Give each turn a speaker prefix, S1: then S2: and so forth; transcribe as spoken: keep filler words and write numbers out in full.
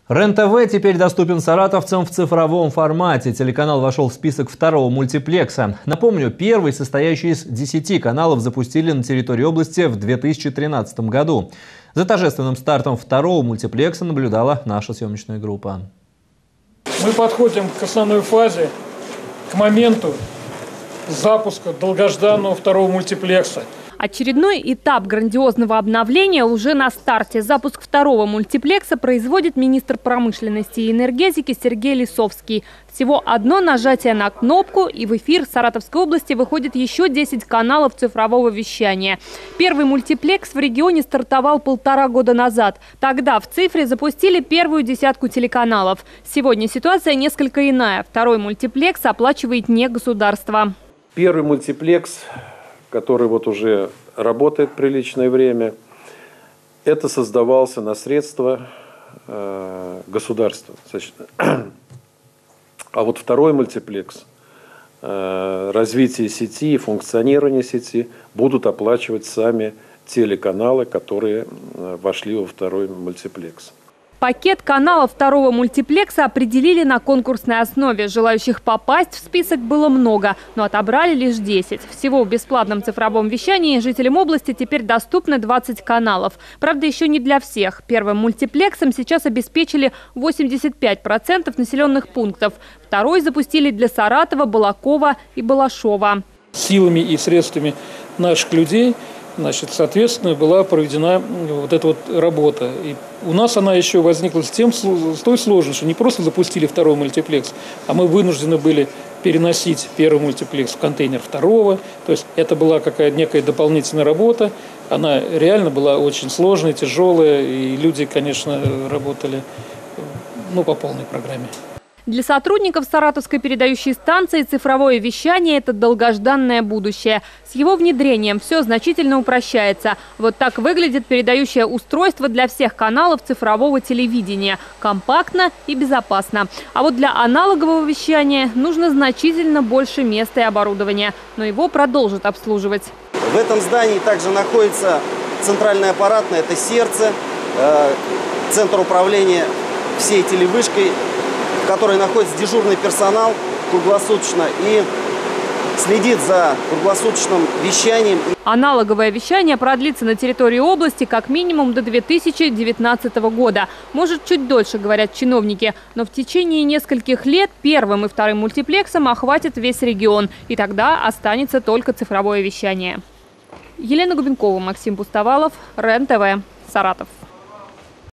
S1: РЕН-ТВ теперь доступен саратовцам в цифровом формате. Телеканал вошел в список второго мультиплекса. Напомню, первый, состоящий из десяти каналов, запустили на территории области в две тысячи тринадцатом году. За торжественным стартом второго мультиплекса наблюдала наша съемочная группа.
S2: Мы подходим к основной фазе, к моменту запуска долгожданного второго мультиплекса.
S3: Очередной этап грандиозного обновления уже на старте. Запуск второго мультиплекса производит министр промышленности и энергетики Сергей Лисовский. Всего одно нажатие на кнопку, и в эфир Саратовской области выходит еще десять каналов цифрового вещания. Первый мультиплекс в регионе стартовал полтора года назад. Тогда в цифре запустили первую десятку телеканалов. Сегодня ситуация несколько иная. Второй мультиплекс оплачивает не государство.
S4: Первый мультиплекс, который вот уже работает приличное время, это создавался на средства э, государства. Значит, а вот второй мультиплекс, э, развитие сети и функционирование сети будут оплачивать сами телеканалы, которые э, вошли во второй мультиплекс.
S3: Пакет каналов второго мультиплекса определили на конкурсной основе. Желающих попасть в список было много, но отобрали лишь десять. Всего в бесплатном цифровом вещании жителям области теперь доступны двадцать каналов. Правда, еще не для всех. Первым мультиплексом сейчас обеспечили восемьдесят пять процентов населенных пунктов. Второй запустили для Саратова, Балакова и Балашова.
S2: Силами и средствами наших людей, значит, соответственно, была проведена вот эта вот работа. И у нас она еще возникла с, тем, с той сложностью, что не просто запустили второй мультиплекс, а мы вынуждены были переносить первый мультиплекс в контейнер второго. То есть это была какая-то некая дополнительная работа. Она реально была очень сложная, тяжелая, и люди, конечно, работали ну, по полной программе.
S3: Для сотрудников Саратовской передающей станции цифровое вещание – это долгожданное будущее. С его внедрением все значительно упрощается. Вот так выглядит передающее устройство для всех каналов цифрового телевидения. Компактно и безопасно. А вот для аналогового вещания нужно значительно больше места и оборудования. Но его продолжат обслуживать.
S5: В этом здании также находится центральное аппаратное, это сердце, э, центр управления всей телевышкой, в которой находится дежурный персонал круглосуточно и следит за круглосуточным вещанием.
S3: Аналоговое вещание продлится на территории области как минимум до две тысячи девятнадцатого года. Может, чуть дольше, говорят чиновники. Но в течение нескольких лет первым и вторым мультиплексом охватит весь регион. И тогда останется только цифровое вещание. Елена Губенкова, Максим Пустовалов, РЕН-ТВ, Саратов.